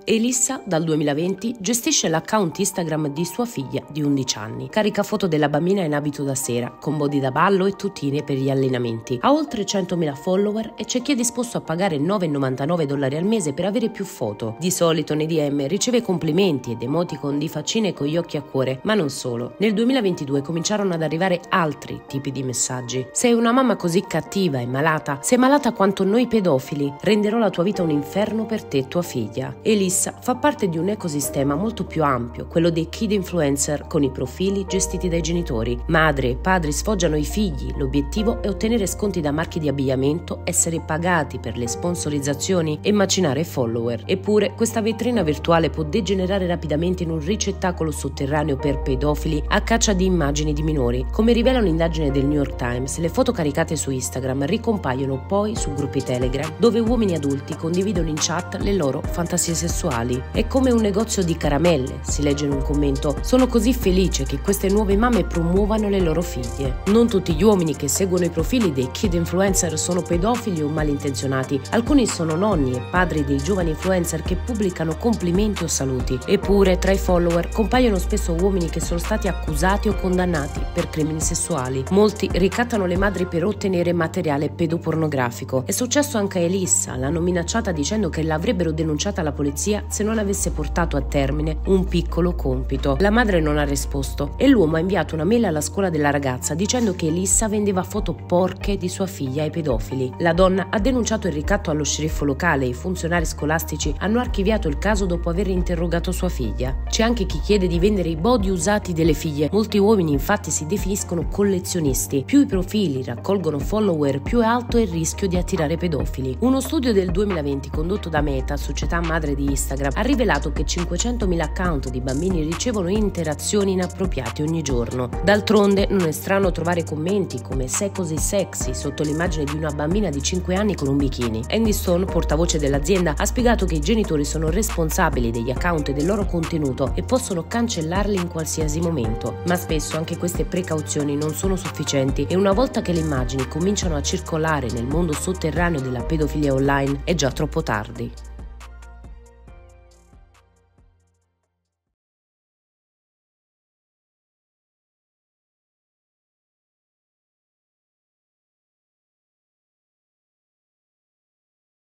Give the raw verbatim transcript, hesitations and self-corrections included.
Elissa, dal duemilaventi, gestisce l'account Instagram di sua figlia di undici anni. Carica foto della bambina in abito da sera, con body da ballo e tutine per gli allenamenti. Ha oltre centomila follower e c'è chi è disposto a pagare nove virgola novantanove dollari al mese per avere più foto. Di solito nei D M riceve complimenti ed emoticon di faccine con gli occhi a cuore, ma non solo. Nel duemilaventidue cominciarono ad arrivare altri tipi di messaggi. Sei una mamma così cattiva e malata, sei malata quanto noi pedofili, renderò la tua vita un inferno per te e tua figlia. Elissa fa parte di un ecosistema molto più ampio, quello dei kid influencer con i profili gestiti dai genitori. Madre e padri sfoggiano i figli, l'obiettivo è ottenere sconti da marchi di abbigliamento, essere pagati per le sponsorizzazioni e macinare follower. Eppure questa vetrina virtuale può degenerare rapidamente in un ricettacolo sotterraneo per pedofili a caccia di immagini di minori. Come rivela un'indagine del New York Times, le foto caricate su Instagram ricompaiono poi su gruppi Telegram, dove uomini adulti condividono in chat le loro fantasie sessuali. È come un negozio di caramelle, si legge in un commento. Sono così felice che queste nuove mamme promuovano le loro figlie. Non tutti gli uomini che seguono i profili dei kid influencer sono pedofili o malintenzionati. Alcuni sono nonni e padri dei giovani influencer che pubblicano complimenti o saluti. Eppure tra i follower compaiono spesso uomini che sono stati accusati o condannati per crimini sessuali. Molti ricattano le madri per ottenere materiale pedopornografico. È successo anche a Elissa, l'hanno minacciata dicendo che l'avrebbero denunciata alla polizia se non avesse portato a termine un piccolo compito. La madre non ha risposto e l'uomo ha inviato una mail alla scuola della ragazza dicendo che Elissa vendeva foto porche di sua figlia ai pedofili. La donna ha denunciato il ricatto allo sceriffo locale e i funzionari scolastici hanno archiviato il caso dopo aver interrogato sua figlia. C'è anche chi chiede di vendere i body usati delle figlie. Molti uomini infatti si definiscono collezionisti. Più i profili raccolgono follower, più è alto il rischio di attirare pedofili. Uno studio del duemilaventi condotto da Meta, società madre di Instagram, ha rivelato che cinquecentomila account di bambini ricevono interazioni inappropriate ogni giorno. D'altronde non è strano trovare commenti come "sei così sexy" sotto l'immagine di una bambina di cinque anni con un bikini. Andy Stone, portavoce dell'azienda, ha spiegato che i genitori sono responsabili degli account e del loro contenuto e possono cancellarli in qualsiasi momento. Ma spesso anche queste precauzioni non sono sufficienti e una volta che le immagini cominciano a circolare nel mondo sotterraneo della pedofilia online è già troppo tardi.